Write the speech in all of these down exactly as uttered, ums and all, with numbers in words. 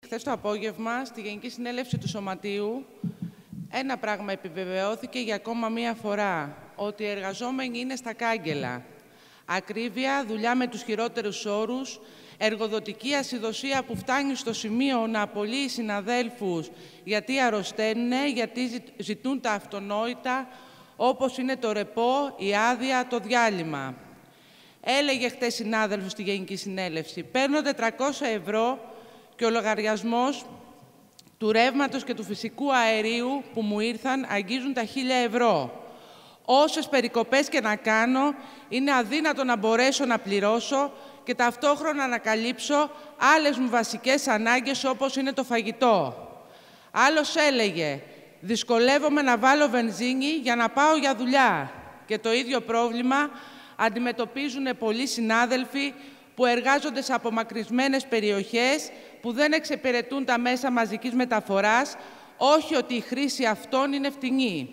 χθες το απόγευμα, στη Γενική Συνέλευση του Σωματείου, ένα πράγμα επιβεβαιώθηκε για ακόμα μία φορά, ότι οι εργαζόμενοι είναι στα κάγκελα. Ακρίβεια, δουλειά με τους χειρότερους όρους, εργοδοτική ασυδοσία που φτάνει στο σημείο να απολύει συναδέλφους γιατί αρρωσταίνουν, γιατί ζητούν τα αυτονόητα, όπως είναι το ρεπό, η άδεια, το διάλειμμα. Έλεγε χτες συνάδελφος στη Γενική Συνέλευση, παίρνω τετρακόσια ευρώ και ο λογαριασμός του ρεύματος και του φυσικού αερίου που μου ήρθαν αγγίζουν τα χίλια ευρώ. Όσες περικοπές και να κάνω, είναι αδύνατο να μπορέσω να πληρώσω και ταυτόχρονα να καλύψω άλλες μου βασικές ανάγκες όπως είναι το φαγητό. Άλλος έλεγε, δυσκολεύομαι να βάλω βενζίνη για να πάω για δουλειά. Και το ίδιο πρόβλημα αντιμετωπίζουν πολλοί συνάδελφοι που εργάζονται σε απομακρυσμένες περιοχές, που δεν εξυπηρετούν τα μέσα μαζικής μεταφοράς, όχι ότι η χρήση αυτών είναι φτηνή.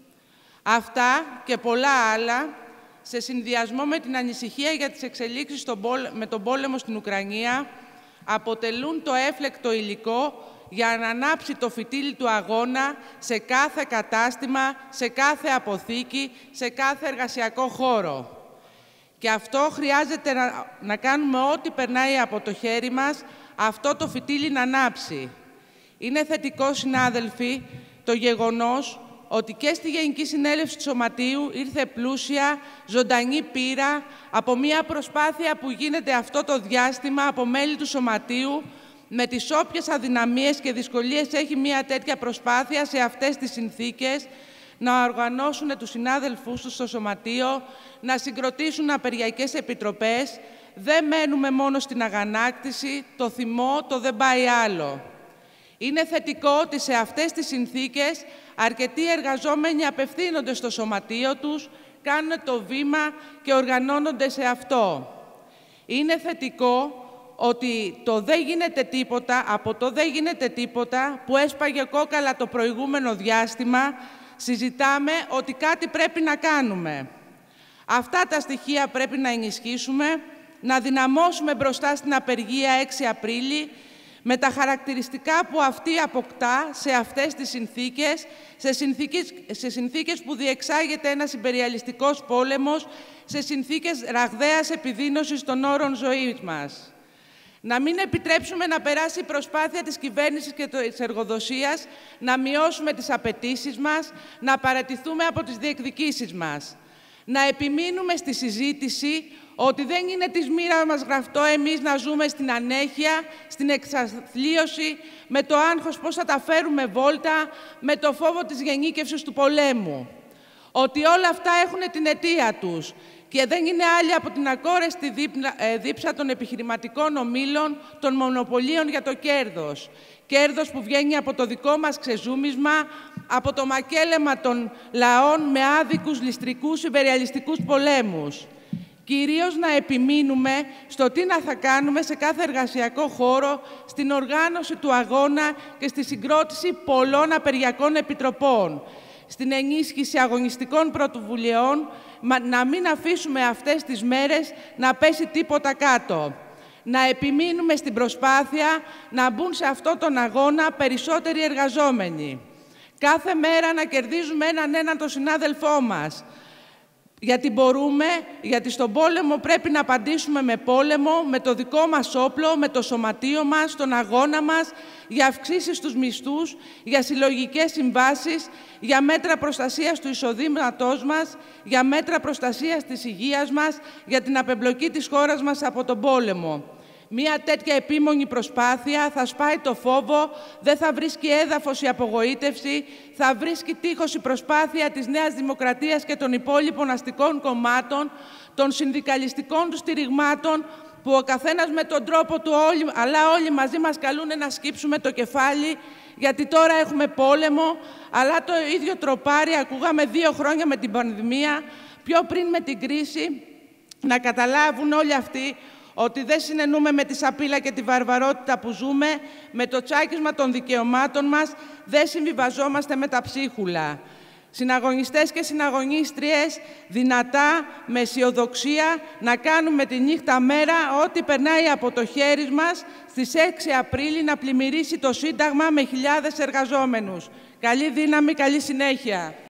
Αυτά και πολλά άλλα, σε συνδυασμό με την ανησυχία για τις εξελίξεις με τον πόλεμο στην Ουκρανία, αποτελούν το έφλεκτο υλικό για να ανάψει το φυτίλι του αγώνα σε κάθε κατάστημα, σε κάθε αποθήκη, σε κάθε εργασιακό χώρο. Και αυτό χρειάζεται να, να κάνουμε ό,τι περνάει από το χέρι μας, αυτό το φυτίλι να ανάψει. Είναι θετικό, συνάδελφοι, το γεγονός ότι και στη Γενική Συνέλευση του Σωματείου ήρθε πλούσια, ζωντανή πείρα από μια προσπάθεια που γίνεται αυτό το διάστημα από μέλη του Σωματείου, με τις όποιες αδυναμίες και δυσκολίες έχει μια τέτοια προσπάθεια σε αυτές τις συνθήκες, να οργανώσουν τους συνάδελφούς τους στο Σωματείο, να συγκροτήσουν απεργιακές επιτροπές. Δεν μένουμε μόνο στην αγανάκτηση, το θυμό, το δεν πάει άλλο. Είναι θετικό ότι σε αυτές τις συνθήκες αρκετοί εργαζόμενοι απευθύνονται στο Σωματείο τους, κάνουν το βήμα και οργανώνονται σε αυτό. Είναι θετικό ότι το δεν γίνεται τίποτα, από το δεν γίνεται τίποτα, που έσπαγε κόκαλα το προηγούμενο διάστημα, συζητάμε ότι κάτι πρέπει να κάνουμε. Αυτά τα στοιχεία πρέπει να ενισχύσουμε, να δυναμώσουμε μπροστά στην απεργία έξι Απρίλη, με τα χαρακτηριστικά που αυτή αποκτά σε αυτές τις συνθήκες, σε συνθήκες, σε συνθήκες που διεξάγεται ένας ιμπεριαλιστικός πόλεμος, σε συνθήκες ραγδαίας επιδείνωσης των όρων ζωής μας. Να μην επιτρέψουμε να περάσει η προσπάθεια της κυβέρνησης και της εργοδοσίας, να μειώσουμε τις απαιτήσεις μας, να παραιτηθούμε από τις διεκδικήσεις μας. Να επιμείνουμε στη συζήτηση ότι δεν είναι της μοίρας μας γραφτό εμείς να ζούμε στην ανέχεια, στην εξαθλίωση, με το άγχος πώς θα τα φέρουμε βόλτα, με το φόβο της γενίκευσης του πολέμου. Ότι όλα αυτά έχουν την αιτία τους και δεν είναι άλλη από την ακόρεστη δίψα των επιχειρηματικών ομίλων, των μονοπωλίων για το κέρδος. Κέρδος που βγαίνει από το δικό μας ξεζούμισμα, από το μακέλεμα των λαών με άδικους, ληστρικούς, ιμπεριαλιστικούς πολέμους. Κυρίως να επιμείνουμε στο τι να θα κάνουμε σε κάθε εργασιακό χώρο, στην οργάνωση του αγώνα και στη συγκρότηση πολλών απεργιακών επιτροπών, στην ενίσχυση αγωνιστικών πρωτοβουλειών, να μην αφήσουμε αυτές τις μέρες να πέσει τίποτα κάτω. Να επιμείνουμε στην προσπάθεια να μπουν σε αυτόν τον αγώνα περισσότεροι εργαζόμενοι. Κάθε μέρα να κερδίζουμε έναν έναν τον συνάδελφό μας. Γιατί μπορούμε, γιατί στον πόλεμο πρέπει να απαντήσουμε με πόλεμο, με το δικό μας όπλο, με το σωματείο μας, τον αγώνα μας, για αυξήσεις στους μισθούς, για συλλογικές συμβάσεις, για μέτρα προστασίας του εισοδήματός μας, για μέτρα προστασίας της υγείας μας, για την απεμπλοκή της χώρας μας από τον πόλεμο. Μία τέτοια επίμονη προσπάθεια θα σπάει το φόβο, δεν θα βρίσκει έδαφος η απογοήτευση, θα βρίσκει τείχος η προσπάθεια της Νέας Δημοκρατίας και των υπόλοιπων αστικών κομμάτων, των συνδικαλιστικών του στηριγμάτων, που ο καθένας με τον τρόπο του, όλοι, αλλά όλοι μαζί μας καλούν να σκύψουμε το κεφάλι, γιατί τώρα έχουμε πόλεμο, αλλά το ίδιο τροπάρι ακούγαμε δύο χρόνια με την πανδημία, πιο πριν με την κρίση, να καταλάβουν όλοι αυτοί ότι δεν συνενούμε με τη σαπίλα και τη βαρβαρότητα που ζούμε, με το τσάκισμα των δικαιωμάτων μας, δεν συμβιβαζόμαστε με τα ψίχουλα. Συναγωνιστές και συναγωνίστριες, δυνατά, με αισιοδοξία, να κάνουμε τη νύχτα μέρα ό,τι περνάει από το χέρι μας, στις έξι Απρίλη να πλημμυρίσει το Σύνταγμα με χιλιάδες εργαζόμενους. Καλή δύναμη, καλή συνέχεια.